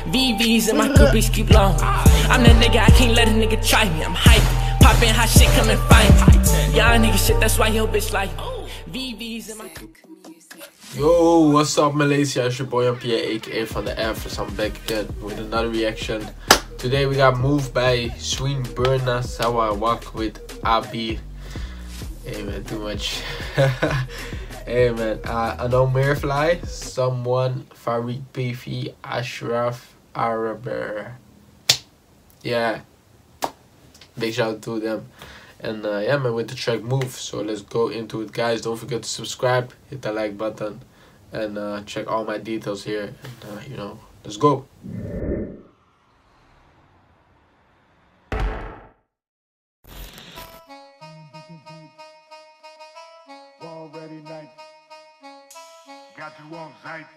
VVs and my groupies keep long. I'm the nigga, I can't let a nigga try me. I'm hyped, poppin' hot shit, come and find me. Y'all nigga shit, that's why your bitch like VVs and my Yo, what's up Malaysia? It's your boy MP, aka from the F. I'm back again with another reaction. Today we got moved by Swinburne, Sarawak.Arabyrd. Hey man, too much. Hey man, Anomirfly, someone, Farid PV, Asyraf.Arabyrd. Yeah, big shout out to them. And yeah man, with the track Move. So let's go into it, guys. Don't forget to subscribe, hit that like button, and check all my details here. And you know, let's go. Already night. Got you on sight.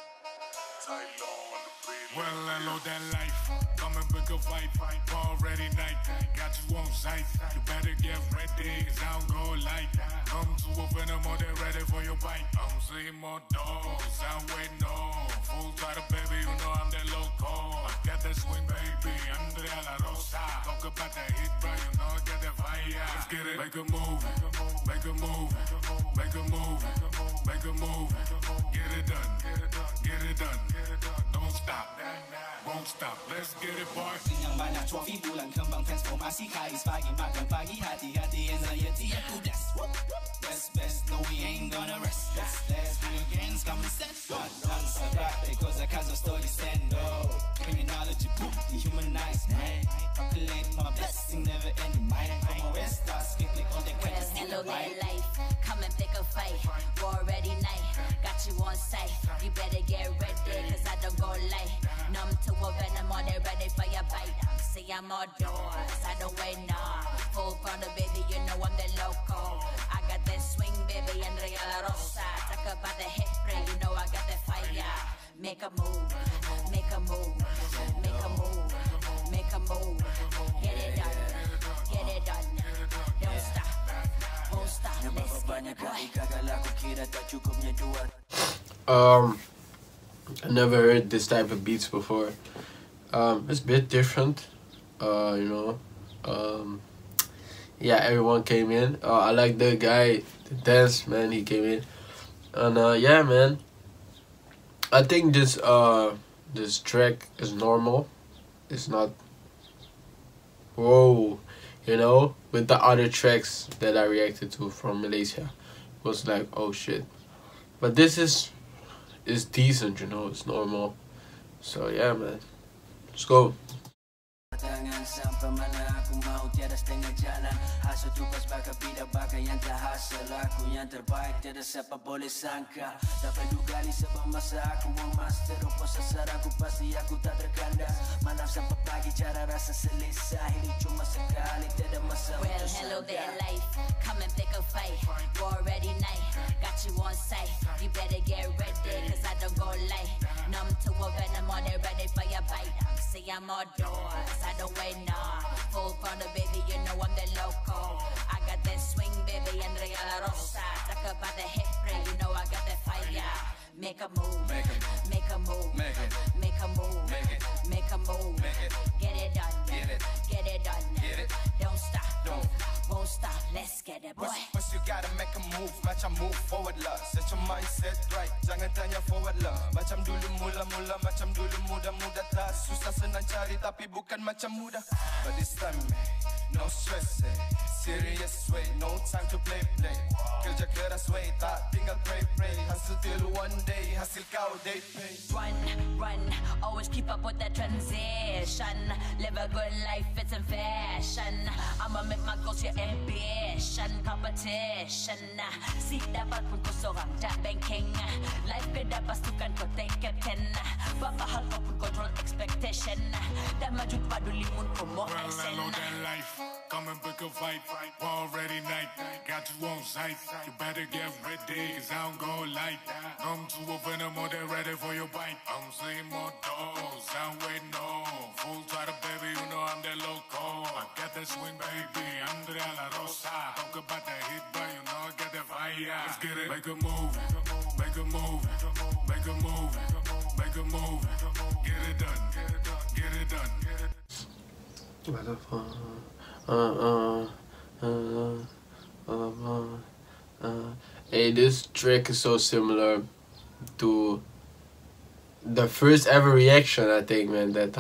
Well, I know that life. Come and pick a fight. Already night. Got you on sight. You better get ready, cause I don't go light. Come to a venom or they're ready for your bite. I'm seeing more dogs. I'm waiting on. Full throttle, baby. You know I'm that loco. I got that swing, baby. Andre a la rosa. Talk about that hit, bro. You know I got that fire. Let's get it. Make a move. Make a move. Make a move. Make a move. Get it done. Get it done. Don't stop. Won't stop, let's get it, boy. Yang banyak trofi bulan kembang transformasi kais pagi makan pagi hati-hati anxiety aku best no we ain't gonna rest. Let's bring against common sense. Not sebat because I can't story stand up. Criminology book dehumanize man. Calculate my blessing never ending mine. I'm a rest stars K-Clique on the credits. Hello there life, come and pick a fight. War ready night, got you on sight. You better get ready cause I don't go light. Numb to a venom on it, ready for your bite. See I'm outdoors, I don't wait now. Full throttle, baby, you know I'm the loco. I got that swing, baby, Andre a la rosa. Talk about the hit spray, you know I got that fire. Make a move, make a move, make a move, make a move. Get it done, get it done. Don't stop, won't stop, let's get it, boy. I never heard this type of beats before. It's a bit different, you know. Yeah, everyone came in. I like the guy, the dance man. He came in, and yeah, man. I think this track is normal. It's not whoa, you know. With the other tracks that I reacted to from Malaysia, it was like oh shit. But this is decent, you know, it's normal. So yeah man, let's go. Well, hello there life, come and pick a fight. War ready night, got you on sight. You better get ready cause I don't go light. Numb to a venom on it, ready for your bite. See I'm outdoors, I don't wait now. Full throttle, baby, you know I'm the loco. I got that swing, baby, Andre a la rosa. Talk about the hit spray, you know I got that fire. Make a move, make a move, make a move, make a move. Get it done, get it done. Don't stop, won't stop, let's get it, boy. First you gotta make a move, macam move forward lah. Set your mindset right, jangan tanya forward lah. Macam dulu mula-mula, macam dulu muda-muda tak. Susah senang cari tapi bukan macam muda. But this time no stress serious way, no time to play. Kerja keras way, tak tinggal pray. Hasil till one day, hasil kau they pay. Run, always keep up with that transition. Live a good life, it's in fashion. I'ma make my goals your ambition. Competition, si dapat pun kau seorang tak banking. Life ke dapat pasukan kau take captain. Berapa hal kau pun control expectation. Dan maju paduli pun kau more action. Well, I know that life, come and pick a fight. Already night, got you on sight. You better get ready cause I don't go light. Come to a venom or they're ready for your bite. I'm seeing more dogs, I'm waiting on. Full throttle, baby, you know I'm that loco. I got that swing, baby, Andre a la rosa. Talk about that hit, but you know I got that fire. Let's get it. Make a move, make a move, make a move, make a move. Get it done. What the fuck? Hey, this track is so similar to the first ever reaction, I think, man. That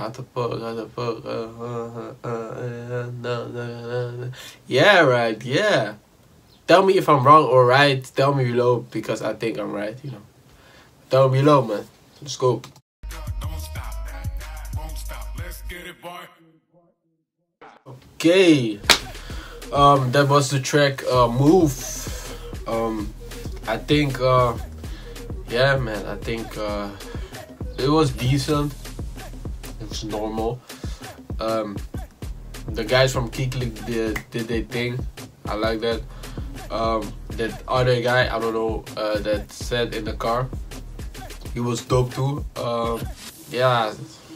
yeah, right, yeah. Tell me if I'm wrong or right. Tell me below, because I think I'm right, you know. Tell me below, man. Let's go. Don't stop, won't stop. Let's get it, boy. Okay. That was the track Move. I think yeah, man, I think it was decent. It was normal. The guys from K-Clique did their thing. I like that. That other guy, I don't know, that said in the car, he was dope too. Yeah,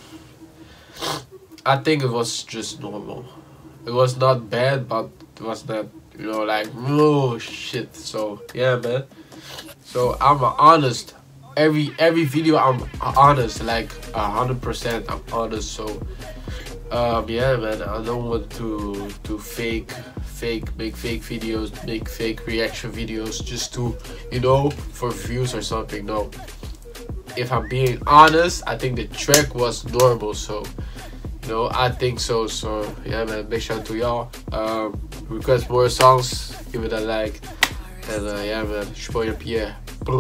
I think it was just normal. It was not bad, but it was not, you know, like, oh shit. So yeah, man. So I'm honest. Every video I'm honest, like 100%. I'm honest. So yeah, man. I don't want to make fake videos, make fake reaction videos just to, you know, for views or something. No. If I'm being honest, I think the track was normal. So, you know, I think so. So yeah, man. Big shout out to y'all. Request more songs, give it a like, and yeah, man. Spoil your Pierre.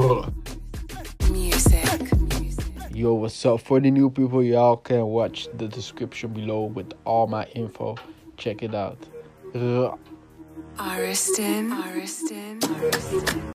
Music. Yo, what's up? For the new people, y'all can watch the description below with all my info. Check it out. Aristan.